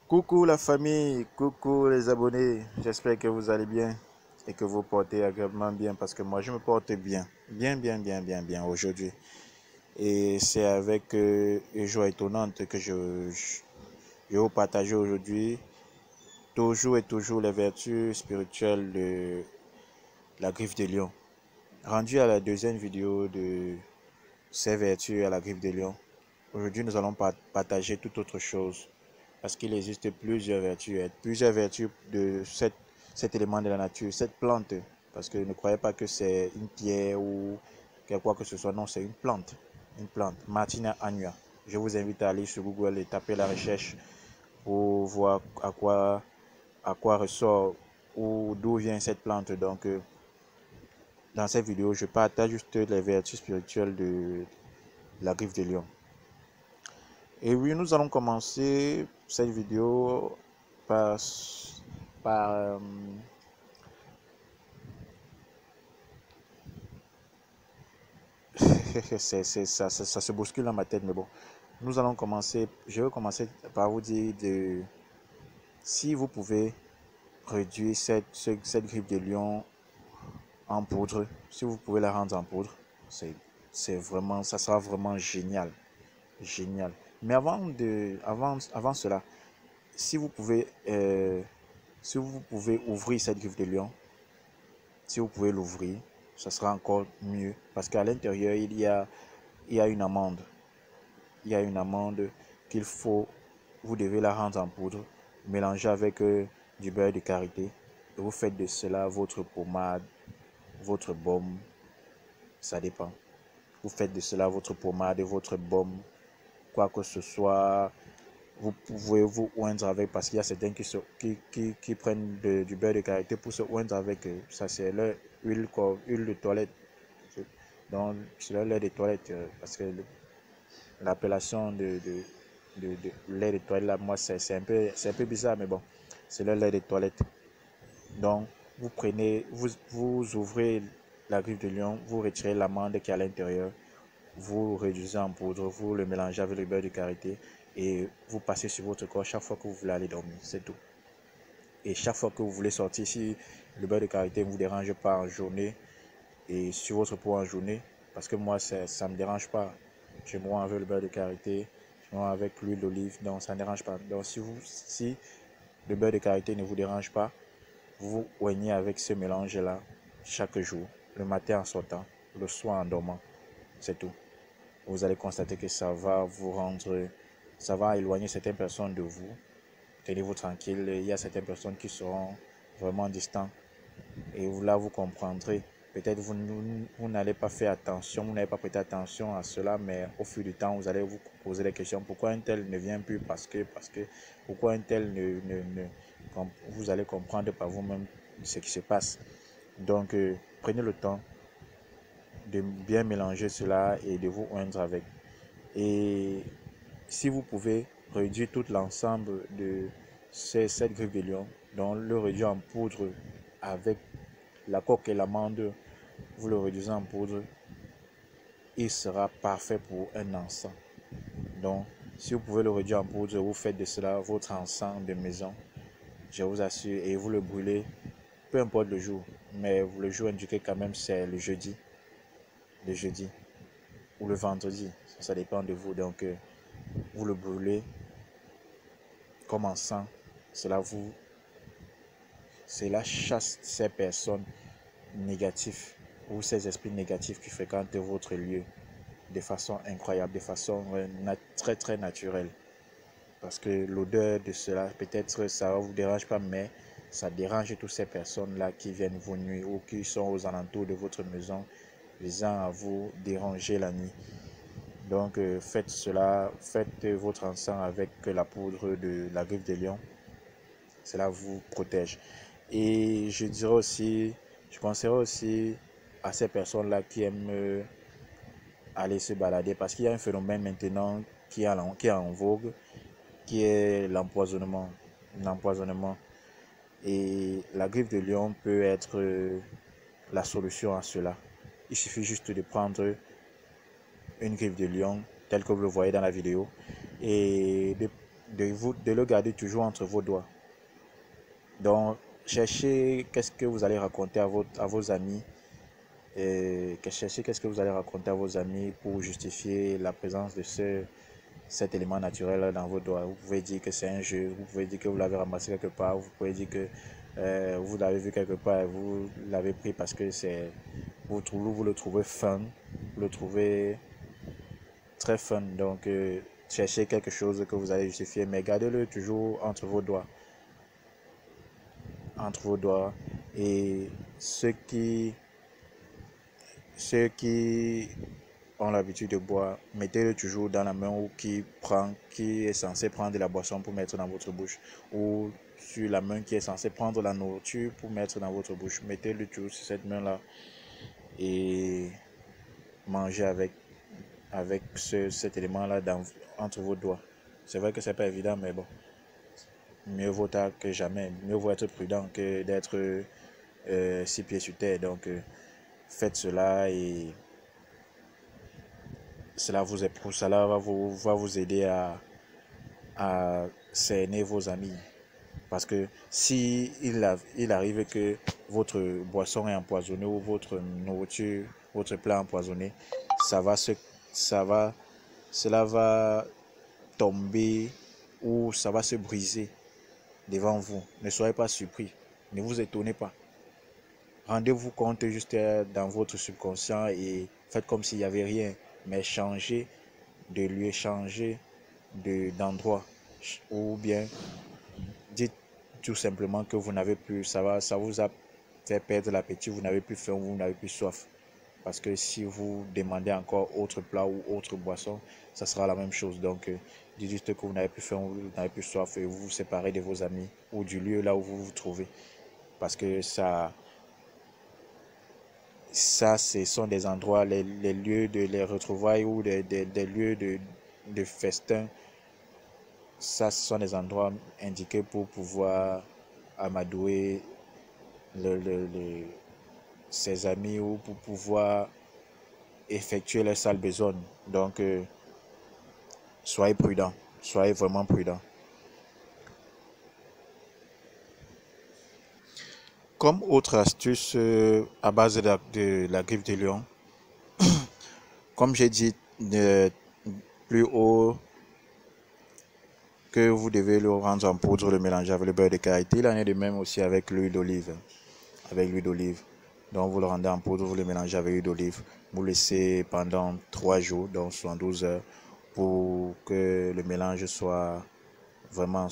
Coucou la famille, coucou les abonnés, j'espère que vous allez bien et que vous portez agréablement bien parce que moi je me porte bien, bien aujourd'hui. Et c'est avec une joie étonnante que je vais vous partager aujourd'hui toujours les vertus spirituelles de la griffe de lion. Rendu à la deuxième vidéo de ces vertus à la griffe de lion, aujourd'hui nous allons partager toute autre chose. Parce qu'il existe plusieurs vertus de cet élément de la nature, cette plante. Parce que ne croyez pas que c'est une pierre ou quelque quoi que ce soit. Non, c'est une plante. Une plante. Martina annua. Je vous invite à aller sur Google et taper la recherche pour voir à quoi ressort ou d'où vient cette plante. Donc, dans cette vidéo, je partage juste les vertus spirituelles de la griffe de lion. Et oui, nous allons commencer cette vidéo par, par ça se bouscule dans ma tête, mais bon, nous allons commencer. Je vais commencer par vous dire si vous pouvez réduire cette griffe de lion en poudre, si vous pouvez la rendre en poudre, c'est vraiment, ça sera vraiment génial, génial. Mais avant cela, si vous pouvez, si vous pouvez ouvrir cette griffe de lion, si vous pouvez l'ouvrir, ça sera encore mieux parce qu'à l'intérieur il y a une amande. Il y a une amande qu'il faut, vous devez la rendre en poudre, mélanger avec du beurre de karité. Et vous faites de cela votre pommade, votre baume, ça dépend. Vous faites de cela votre pommade, votre baume, quoi que ce soit. Vous pouvez vous oindre avec, parce qu'il y a certains qui prennent du beurre de karité pour se oindre avec. Ça, c'est leur huile de toilette. Donc, c'est leur lait de toilette, parce que l'appellation de lait de toilette, là, moi, c'est un peu bizarre, mais bon, c'est le lait de toilette. Donc, vous ouvrez la griffe de lion, vous retirez l'amande qui est à l'intérieur, vous réduisez en poudre, vous le mélangez avec le beurre de karité et vous passez sur votre corps chaque fois que vous voulez aller dormir, c'est tout. Et chaque fois que vous voulez sortir, si le beurre de karité ne vous dérange pas en journée et sur votre peau en journée, parce que moi, ça ne me dérange pas. Je me rends avec le beurre de karité, je me rends avec l'huile d'olive, donc ça ne dérange pas. Donc si le beurre de karité ne vous dérange pas, vous oignez avec ce mélange-là chaque jour, le matin en sortant, le soir en dormant, c'est tout. Vous allez constater que ça va vous rendre, ça va éloigner certaines personnes de vous. Tenez-vous tranquille, il y a certaines personnes qui seront vraiment distantes et là vous comprendrez. Peut-être vous n'allez pas faire attention, vous n'avez pas prêté attention à cela, mais au fil du temps, vous allez vous poser des questions. Pourquoi un tel ne vient plus? Parce que, pourquoi un tel vous allez comprendre par vous-même ce qui se passe. Donc, prenez le temps de bien mélanger cela et de vous oindre avec. Et si vous pouvez réduire tout l'ensemble de cette griffe de lion, donc le réduire en poudre avec la coque et l'amande, vous le réduisez en poudre, il sera parfait pour un encens. Donc, si vous pouvez le réduire en poudre, vous faites de cela votre encens de maison, je vous assure, et vous le brûlez, peu importe le jour, mais le jour indiqué quand même, c'est le jeudi ou le vendredi, ça dépend de vous. Donc, vous le brûlez comme encens, cela chasse ces personnes négatives ou ces esprits négatifs qui fréquentent votre lieu de façon incroyable, de façon très très naturelle. Parce que l'odeur de cela, peut-être ça ne vous dérange pas, mais ça dérange toutes ces personnes-là qui viennent vous nuire ou qui sont aux alentours de votre maison, visant à vous déranger la nuit. Donc faites cela, faites votre encens avec la poudre de la griffe de lion. Cela vous protège. Et je conseillerais aussi à ces personnes-là qui aiment aller se balader, parce qu'il y a un phénomène maintenant qui est en vogue, qui est l'empoisonnement. L'empoisonnement. Et la griffe de lion peut être la solution à cela. Il suffit juste de prendre une griffe de lion, telle que vous le voyez dans la vidéo, et de le garder toujours entre vos doigts. Donc, cherchez qu'est-ce que vous allez raconter à vos amis. Cherchez qu'est-ce que vous allez raconter à vos amis pour justifier la présence de cet élément naturel dans vos doigts. Vous pouvez dire que c'est un jeu, vous pouvez dire que vous l'avez ramassé quelque part, vous pouvez dire que vous l'avez vu quelque part et vous l'avez pris parce que vous le trouvez fun, vous le trouvez très fun. Donc, cherchez quelque chose que vous allez justifier, mais gardez-le toujours entre vos doigts. Entre vos doigts. Et ceux qui ont l'habitude de boire, mettez-le toujours dans la main ou qui est censé prendre de la boisson pour mettre dans votre bouche, ou sur la main qui est censée prendre la nourriture pour mettre dans votre bouche. Mettez-le toujours sur cette main-là et mangez avec cet élément-là entre vos doigts. C'est vrai que c'est pas évident, mais bon, mieux vaut tard que jamais. Mieux vaut être prudent que d'être 6 pieds sur terre. Donc, faites cela et cela va vous aider à cerner vos amis. Parce que si il arrive que votre boisson est empoisonnée ou votre nourriture, votre plat empoisonné, cela va tomber ou ça va se briser devant vous. Ne soyez pas surpris, ne vous étonnez pas. Rendez-vous compte juste dans votre subconscient et faites comme s'il n'y avait rien, mais changez de lieu, changez d'endroit, ou bien dites tout simplement que vous n'avez plus, ça vous a fait perdre l'appétit, vous n'avez plus faim, vous n'avez plus soif. Parce que si vous demandez encore autre plat ou autre boisson, ça sera la même chose. Donc, dites juste que vous n'avez plus faim, vous n'avez plus soif et vous vous séparez de vos amis ou du lieu là où vous vous trouvez. Parce que ça ce sont des endroits, les lieux de les retrouvailles ou des lieux de festin. Ça, ce sont des endroits indiqués pour pouvoir amadouer ses amis ou pour pouvoir effectuer les sales besognes. Donc, soyez prudents, soyez vraiment prudents. Comme autre astuce à base de la griffe de lion, comme j'ai dit plus haut, que vous devez le rendre en poudre, le mélanger avec le beurre de karité. Il en est de même aussi avec l'huile d'olive. Donc vous le rendez en poudre, vous le mélangez avec l'huile d'olive. Vous laissez pendant 3 jours, donc 72 heures, pour que le mélange soit vraiment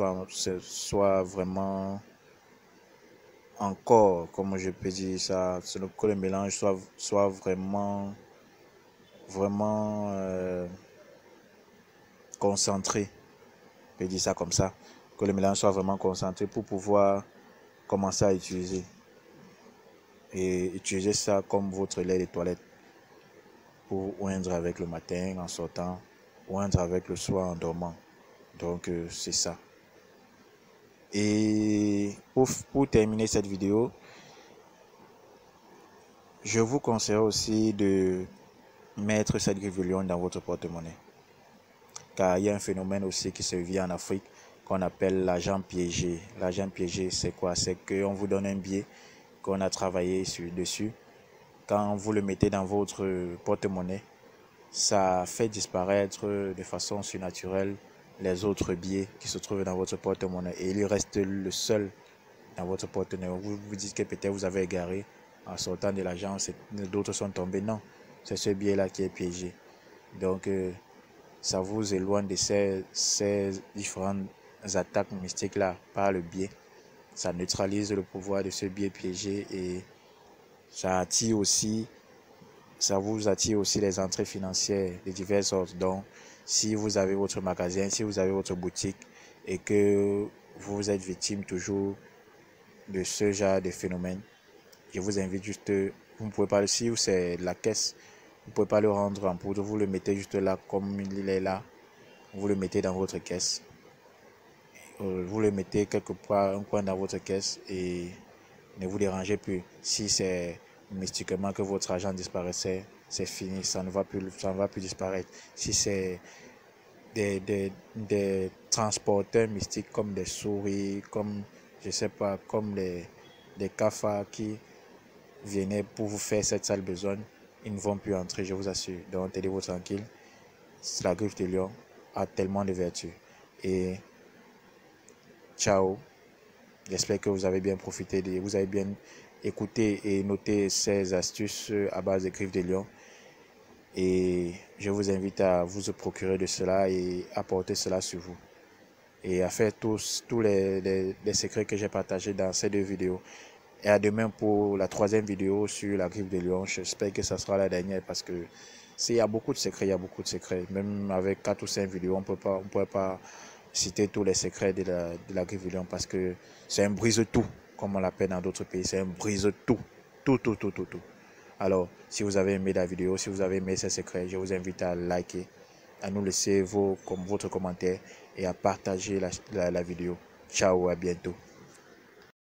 encore, comme je peux dire ça, que le mélange soit vraiment concentré. Je peux dire ça comme ça, que le mélange soit vraiment concentré pour pouvoir commencer à utiliser. Et utiliser ça comme votre lait de toilette pour oindre avec le matin en sortant, oindre avec le soir en dormant. Donc c'est ça. Et pour terminer cette vidéo, je vous conseille aussi de mettre cette griffe de lion dans votre porte-monnaie. Car il y a un phénomène aussi qui se vit en Afrique qu'on appelle l'argent piégé. L'argent piégé, c'est quoi? C'est qu'on vous donne un billet qu'on a travaillé dessus. Quand vous le mettez dans votre porte-monnaie, ça fait disparaître de façon surnaturelle les autres billets qui se trouvent dans votre porte-monnaie. Et il reste le seul dans votre porte-monnaie. Vous vous dites que peut-être vous avez égaré en sortant de l'argent, d'autres sont tombés. Non, c'est ce billet-là qui est piégé. Donc, ça vous éloigne de ces différentes attaques mystiques-là par le biais. Ça neutralise le pouvoir de ce biais piégé et ça vous attire aussi les entrées financières de diverses sortes. Donc, si vous avez votre magasin, si vous avez votre boutique et que vous êtes victime toujours de ce genre de phénomène, je vous invite juste, vous ne pouvez pas, si c'est la caisse, vous ne pouvez pas le rendre en poudre, vous le mettez juste là comme il est là, vous le mettez dans votre caisse, vous le mettez quelque part, un coin dans votre caisse et ne vous dérangez plus. Si c'est mystiquement que votre argent disparaissait, c'est fini, ça ne va plus disparaître. Si c'est des transporteurs mystiques comme des souris, comme, je sais pas, comme des cafards qui venaient pour vous faire cette sale besogne, ils ne vont plus entrer, je vous assure. Donc, tenez-vous tranquille. La griffe de lion a tellement de vertus. Et ciao. J'espère que vous avez bien profité, vous avez bien écouté et noté ces astuces à base de griffes de lion. Et je vous invite à vous procurer de cela et à porter cela sur vous. Et à faire tous les secrets que j'ai partagés dans ces deux vidéos. Et à demain pour la troisième vidéo sur la griffe de lion. J'espère que ça sera la dernière parce que il y a beaucoup de secrets, il y a beaucoup de secrets. Même avec 4 ou 5 vidéos, on ne pourrait pas citer tous les secrets de la griffe de lion parce que c'est un brise-tout, comme on l'appelle dans d'autres pays. C'est un brise-tout. Tout, tout, tout, tout, tout. Alors, si vous avez aimé la vidéo, si vous avez aimé ces secrets, je vous invite à liker, à nous laisser votre commentaire et à partager la vidéo. Ciao, à bientôt.